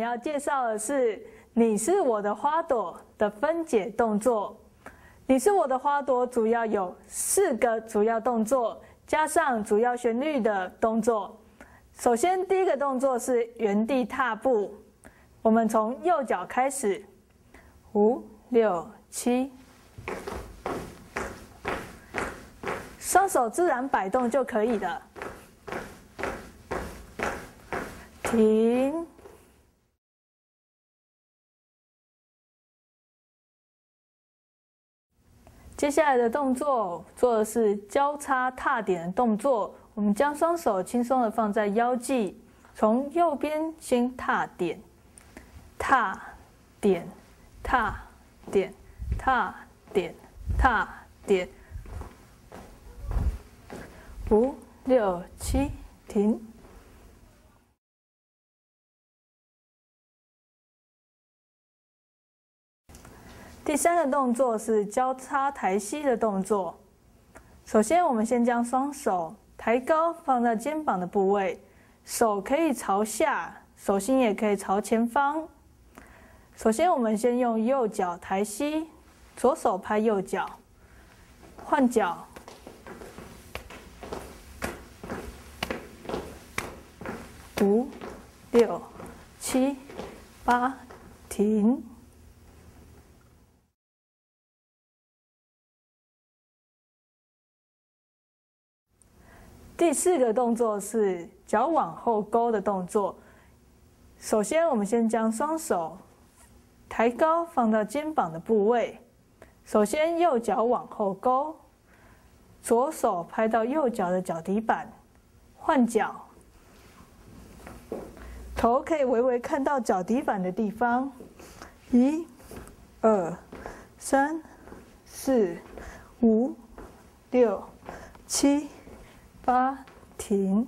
要介绍的是“你是我的花朵”的分解动作。“你是我的花朵”主要有4个主要动作，加上主要旋律的动作。首先，第一个动作是原地踏步，我们从右脚开始，5、6、7，双手自然摆动就可以了。停。接下来的动作做的是交叉踏点的动作，我们将双手轻松的放在腰际，从右边先踏点，踏点，踏点，踏点，踏点，5、6、7，停。第3个动作是交叉抬膝的动作。首先，我们先将双手抬高，放在肩膀的部位，手可以朝下，手心也可以朝前方。首先，我们先用右脚抬膝，左手拍右脚，换脚。5、6、7、8，停。第4个动作是脚往后勾的动作。首先，我们先将双手抬高，放到肩膀的部位。首先，右脚往后勾，左手拍到右脚的脚底板，换脚。头可以微微看到脚底板的地方。1、2、3、4、5、6、7、8，停。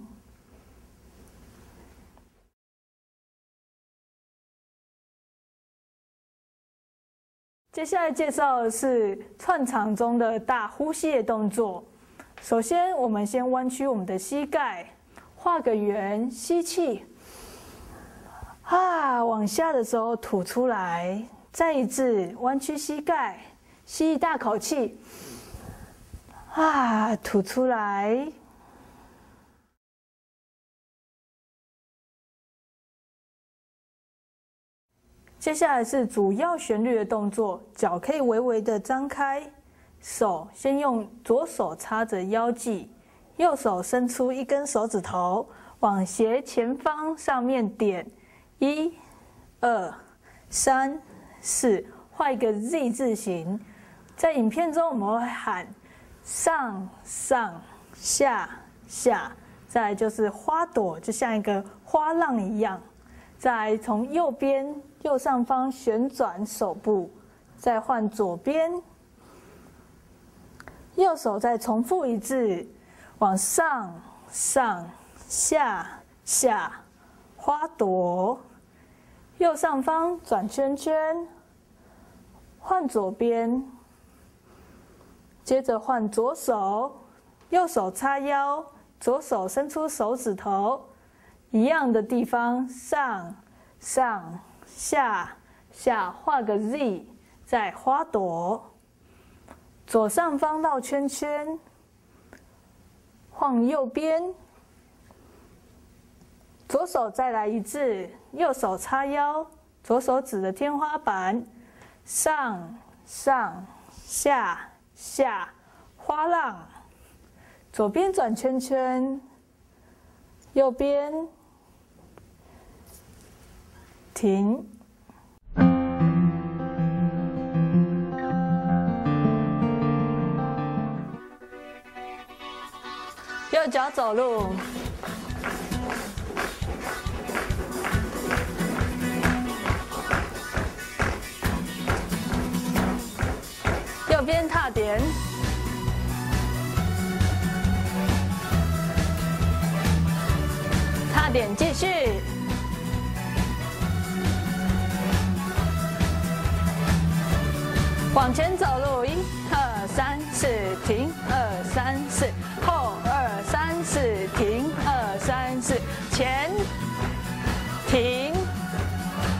接下来介绍的是串场中的大呼吸的动作。首先，我们先弯曲我们的膝盖，画个圆，吸气，往下的时候吐出来。再一次弯曲膝盖，吸一大口气，吐出来。接下来是主要旋律的动作，脚可以微微的张开，手先用左手插着腰际，右手伸出1根手指头，往斜前方上面点，1、2、3、4，画一个 Z 字形。在影片中我们会喊上上下下，再来就是花朵，就像一个花浪一样。再来从右边右上方旋转手部，再换左边，右手再重复一次，往上上下下，花朵。右上方转圈圈，换左边，接着换左手，右手叉腰，左手伸出手指头。一样的地方，上上下下，画个 Z， 再花朵。左上方绕圈圈，换右边，左手再来一次，右手叉腰，左手指着天花板，上上下下，花浪。左边转圈圈，右边。停。右脚走路，右边踏点，踏点继续。往前走路，1、2、3、4，停，2、3、4，后2、3、4，停，2、3、4，前，停，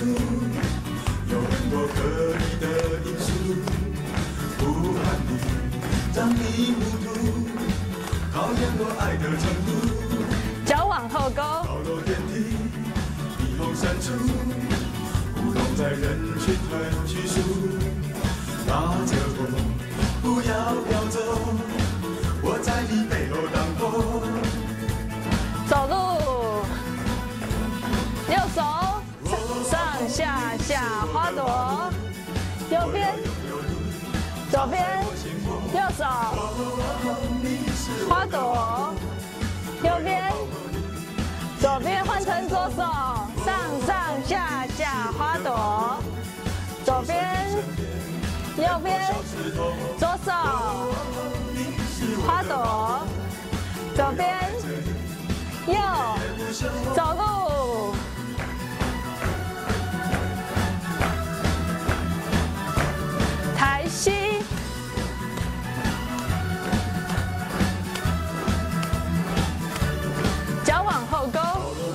有很多可疑的因素，不喊你让你糊涂，考验我爱的程度。 脚往后勾， 高楼电梯，霓虹闪出，舞动在人群很拘束，拉着我，不要飘走，我在你背后当风。 走路，右手上下下花朵，右边，左边，右手花朵，右边，左边换成左手上下下花朵，左边，右边，左手花朵，左边。右走路，抬膝，脚往后勾，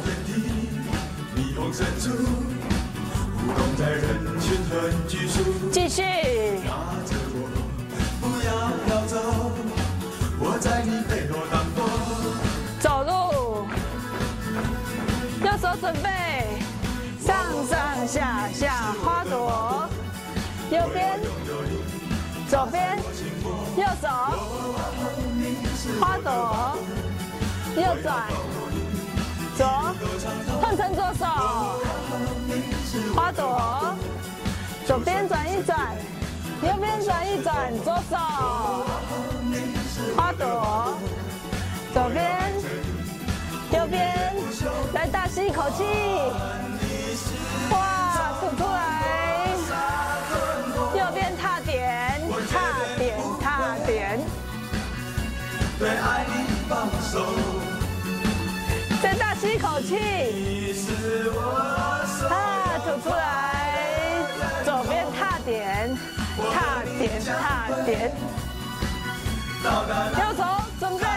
继续。 不要飘走，我在你背后当风。 走路，右手准备，上下下花朵，右边，左边，右手，花朵，右转，左，换成左手，花朵，左边转一转，右边转一转，左手，花朵。左边，右边，来大吸一口气，哇，吐出来，右边踏点，踏点，踏点， 对爱你放手， 再大吸一口气，吐出来，左边踏点，踏点，踏点，右手准备。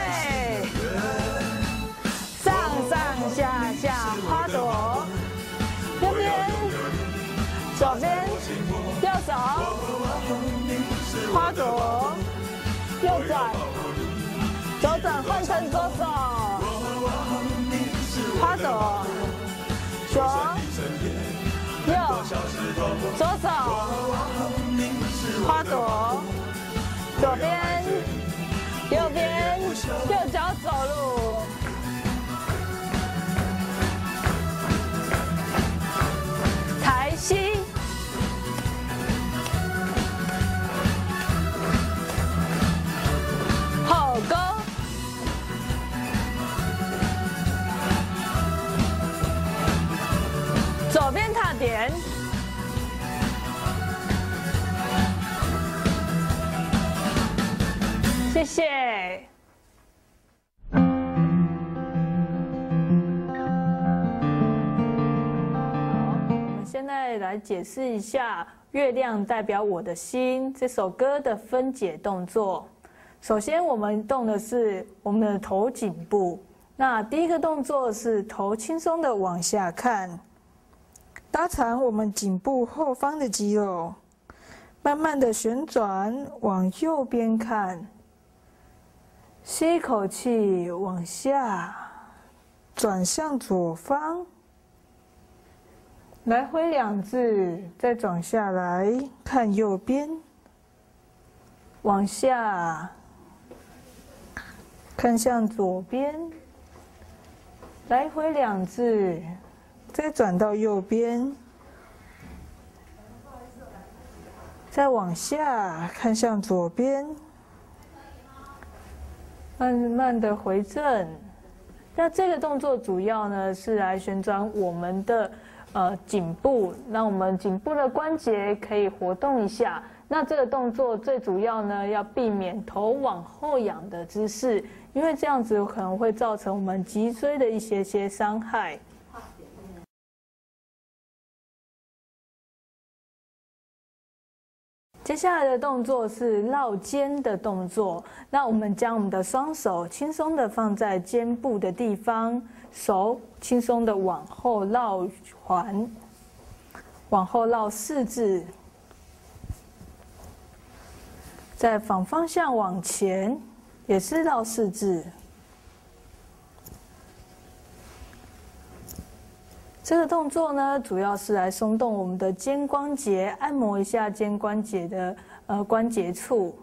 下下花朵，右边，左边，右手，花朵，右转，左转换成左手，花朵，左，右，左手，花朵，左边，右边，右脚走路。膝，后勾，左边踏点，谢谢。现在来解释一下《月亮代表我的心》这首歌的分解动作。首先，我们动的是我们的头颈部。那第一个动作是头轻松的往下看，拉长我们颈部后方的肌肉，慢慢的旋转往右边看，吸一口气往下，转向左方。来回2次，再转下来看右边，往下看向左边，来回2次，再转到右边，再往下看向左边，慢慢的回正。那这个动作主要呢是来旋转我们的颈部，让我们颈部的关节可以活动一下。那这个动作最主要呢，要避免头往后仰的姿势，因为这样子可能会造成我们脊椎的一些伤害。接下来的动作是绕肩的动作，那我们将我们的双手轻松的放在肩部的地方，手轻松的往后绕环， 往后绕4字，再反方向往前，也是绕4字。这个动作呢，主要是来松动我们的肩关节，按摩一下肩关节的关节处。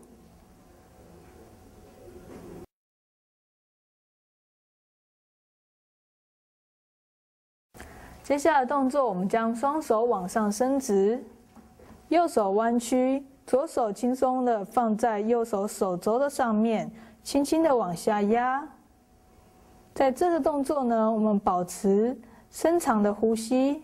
接下来的动作，我们将双手往上伸直，右手弯曲，左手轻松的放在右手手肘的上面，轻轻的往下压。在这个动作呢，我们保持深长的呼吸，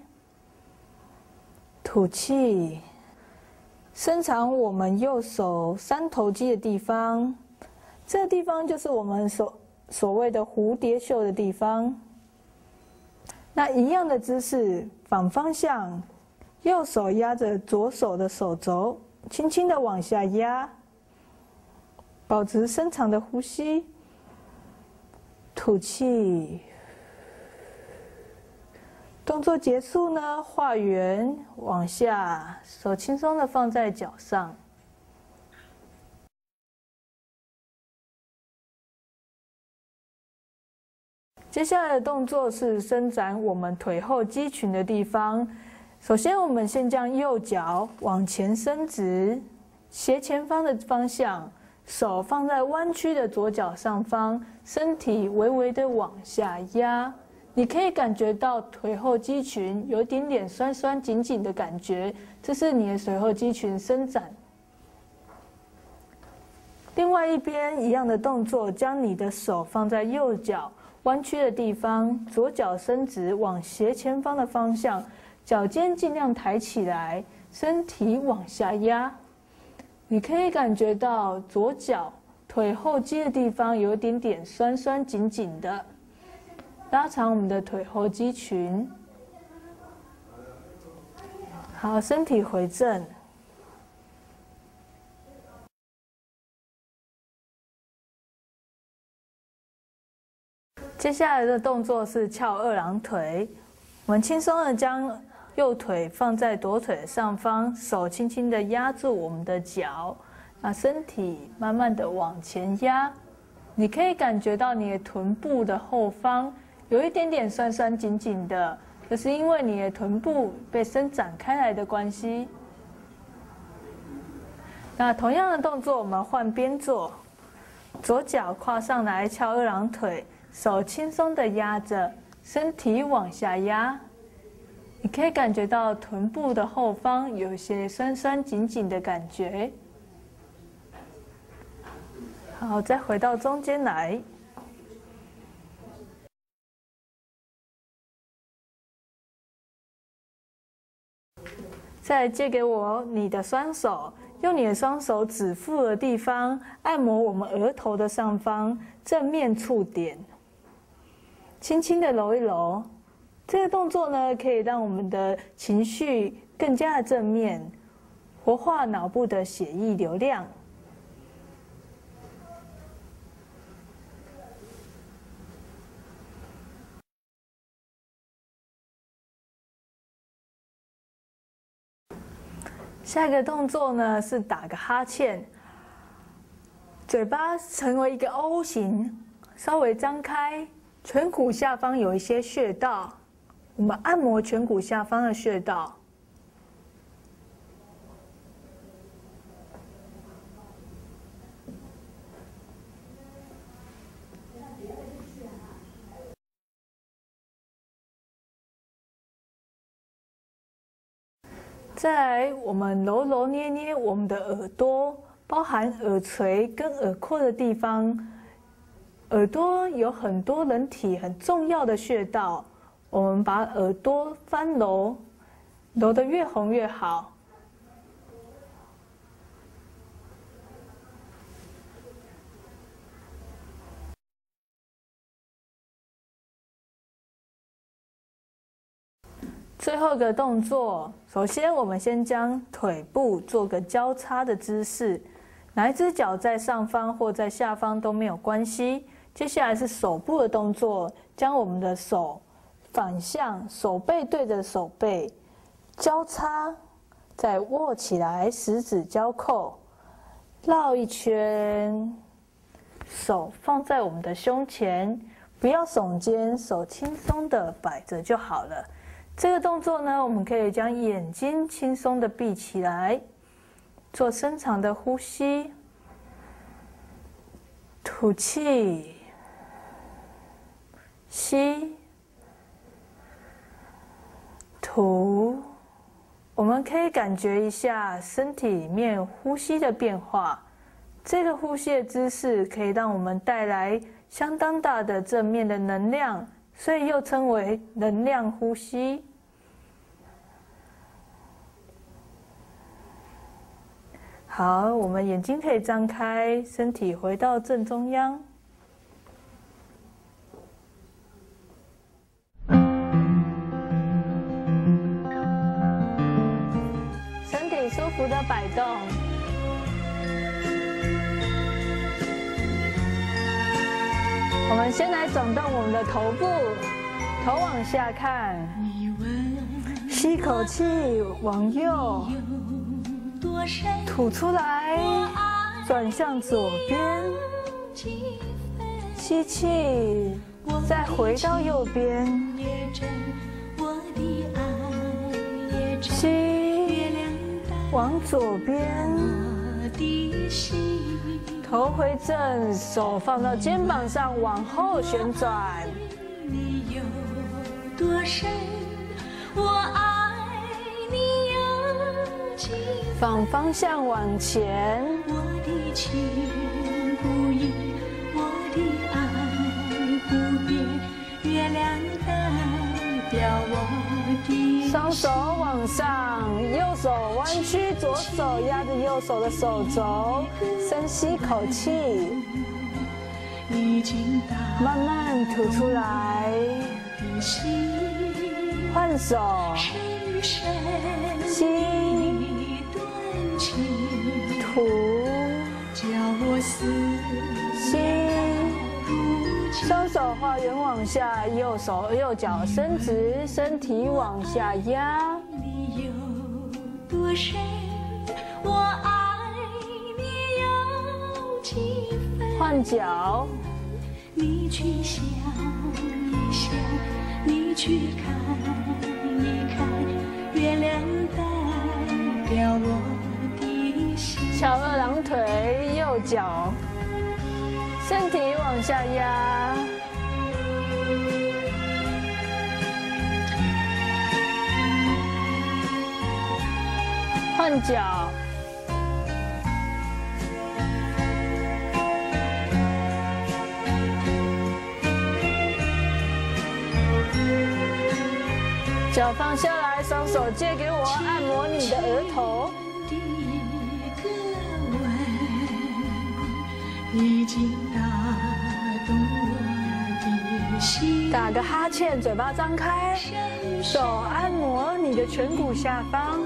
吐气，伸长我们右手三头肌的地方，这个地方就是我们所谓的蝴蝶袖的地方。那一样的姿势，反方向，右手压着左手的手肘，轻轻的往下压，保持深长的呼吸，吐气。动作结束呢，画圆往下，手轻松的放在脚上。接下来的动作是伸展我们腿后肌群的地方。首先，我们先将右脚往前伸直，斜前方的方向，手放在弯曲的左脚上方，身体微微的往下压。你可以感觉到腿后肌群有一点点酸酸紧紧的感觉，这是你的腿后肌群伸展。另外一边一样的动作，将你的手放在右脚弯曲的地方，左脚伸直往斜前方的方向，脚尖尽量抬起来，身体往下压。你可以感觉到左脚腿后肌的地方有一点点酸酸紧紧的，拉长我们的腿后肌群。好，身体回正。接下来的动作是翘二郎腿，我们轻松的将右腿放在左腿的上方，手轻轻的压住我们的脚，那身体慢慢的往前压。你可以感觉到你的臀部的后方有一点点酸酸紧紧的，这是因为你的臀部被伸展开来的关系。那同样的动作，我们换边做，左脚跨上来翘二郎腿。手轻松的压着，身体往下压，你可以感觉到臀部的后方有一些酸酸紧紧的感觉。好，再回到中间来。再借给我你的双手，用你的双手指腹的地方按摩我们额头的上方正面触点。轻轻的揉一揉，这个动作呢，可以让我们的情绪更加的正面，活化脑部的血液流量。下一个动作呢是打个哈欠，嘴巴成为一个 O 型，稍微张开。颧骨下方有一些穴道，我们按摩颧骨下方的穴道。再来，我们揉揉捏捏我们的耳朵，包含耳垂跟耳廓的地方。耳朵有很多人体很重要的穴道，我们把耳朵翻揉，揉得越红越好。最后一个动作，首先我们先将腿部做个交叉的姿势，哪一只脚在上方或在下方都没有关系。接下来是手部的动作，将我们的手反向，手背对着手背， 交叉，再握起来，十指交扣，绕一圈，手放在我们的胸前，不要耸肩，手轻松的摆着就好了。这个动作呢，我们可以将眼睛轻松的闭起来，做深长的呼吸，吐气，吸，吐。我们可以感觉一下身体里面呼吸的变化。这个呼吸的姿势可以让我们带来相当大的正面的能量，所以又称为能量呼吸。好，我们眼睛可以张开，身体回到正中央。身体舒服的摆动。我们先来转动我们的头部，头往下看，吸口气往右，吐出来，转向左边，吸气，再回到右边，吸，往左边，头回正，手放到肩膀上，往后旋转。你有多深，我爱你有几分。反方向往前。我的情不移，我的爱不变，月亮代表我的。双手往上，右手弯曲，左手压着右手的手肘，深吸口气，慢慢吐出来，换手，吸，吐，吸，双手画圆往下，右脚伸直，身体往下压。你有多深，我爱你有几分。换脚。你去想一想，你去看一看，月亮代表我的心。翘二郎腿，右脚，身体往下压。换脚，脚放下来，双手借给我，按摩你的额头。打个哈欠，嘴巴张开，手按摩你的颧骨下方。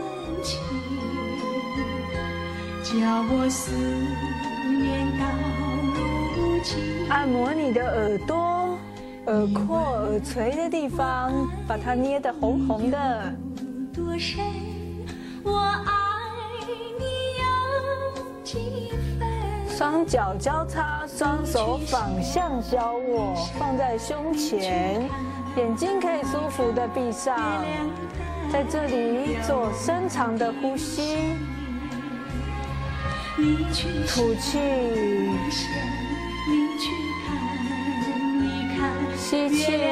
叫我思念到如今。按摩你的耳朵、耳廓、耳垂的地方，把它捏得红红的。多深，我爱你有几分。双脚交叉，双手反向交握，放在胸前，眼睛可以舒服的闭上，在这里做深长的呼吸。吐气，吸气，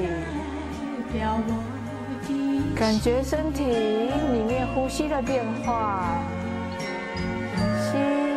感觉身体里面呼吸的变化。吸。